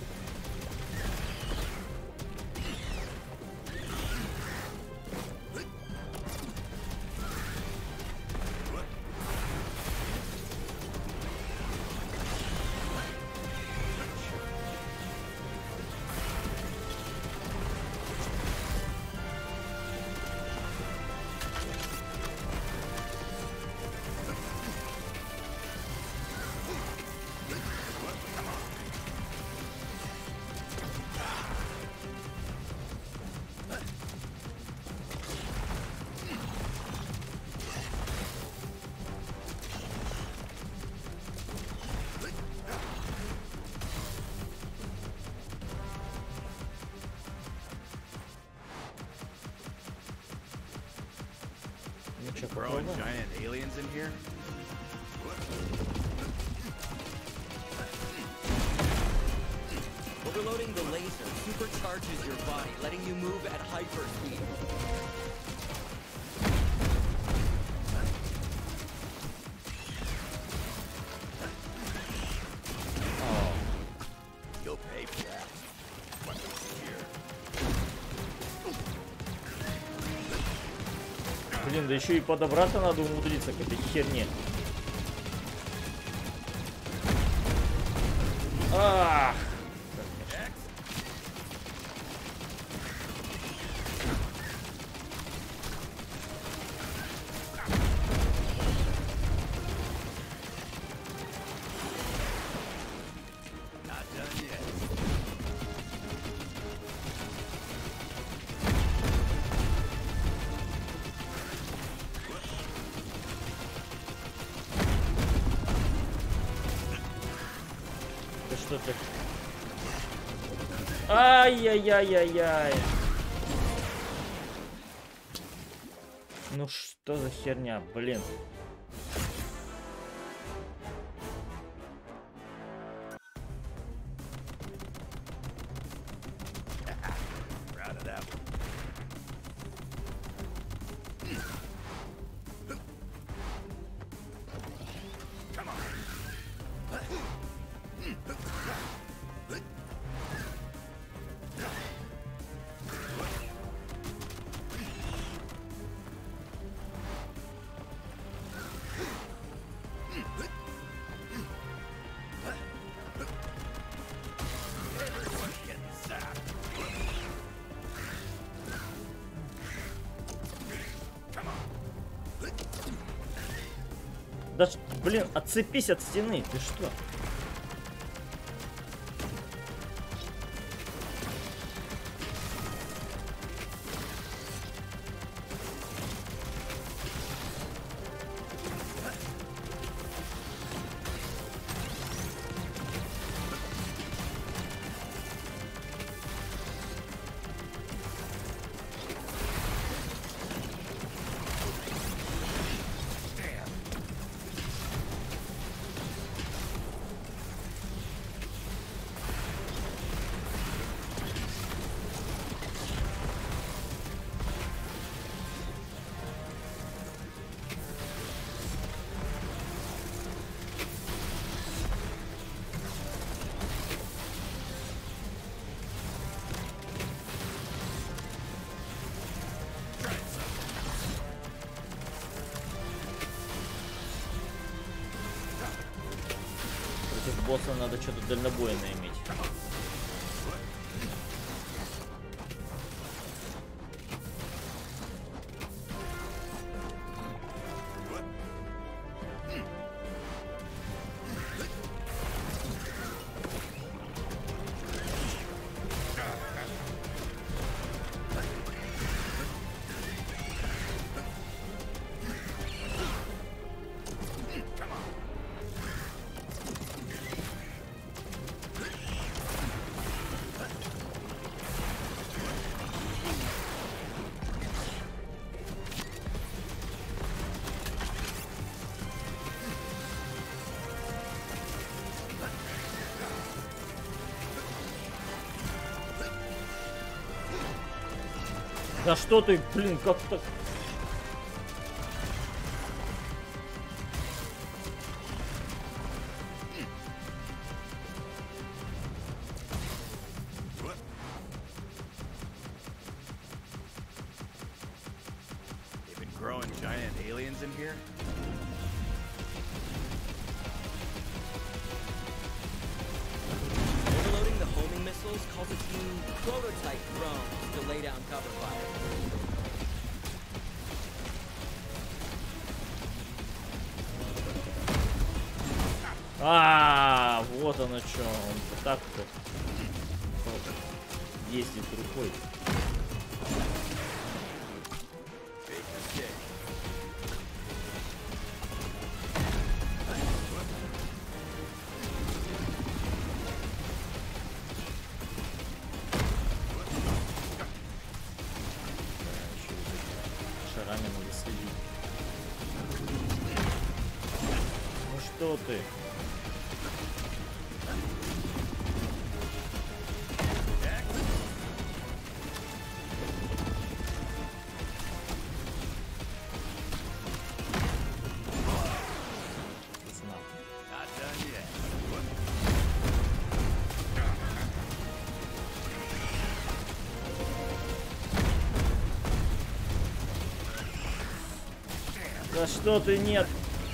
Growing giant aliens in here? Overloading the laser supercharges your body, letting you move at hyper speed. Oh. You'll pay for that. Here. Блин, да еще и подобраться надо умудриться к этой херне. Ах! Что ты? Ай-яй-яй-яй-яй. Ну что за херня, блин. that one. Come on. Everyone's getting zapped. Come on. Да, ш- блин, отцепись от стены, ты что? Против босса надо что-то дальнобойное иметь. Да что ты, блин, как так? They've been growing giant aliens in here? Overloading the homing missiles causes new prototype drones to lay down cover fire. А, вот оно что, он вот так вот действует рукой. Big mistake. Шарами надо следить. Ну что ты? Пацана. Not done yet. Да что ты, нет?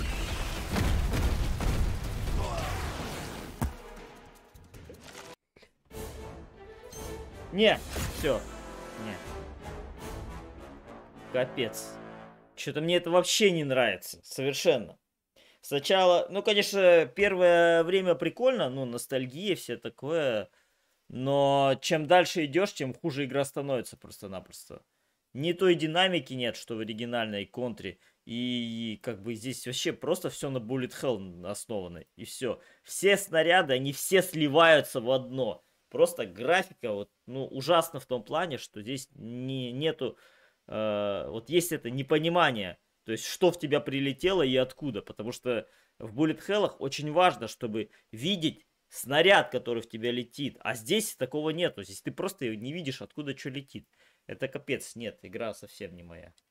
Не, все. Не. Капец. Что-то мне это вообще не нравится. Совершенно. Сначала, ну, конечно, первое время прикольно, ну, ностальгия, все такое. Но чем дальше идешь, тем хуже игра становится просто-напросто. Ни той динамики нет, что в оригинальной контре. И как бы здесь вообще просто все на Bullet Hell основано. И все. Все снаряды, они все сливаются в одно. Просто графика вот, ну, ужасно в том плане, что здесь не, нету... Э, вот есть это непонимание. То есть, что в тебя прилетело и откуда. Потому что в Bullet Hell'ах очень важно, чтобы видеть снаряд, который в тебя летит. А здесь такого нету. Здесь ты просто не видишь, откуда что летит. Это капец. Нет, игра совсем не моя.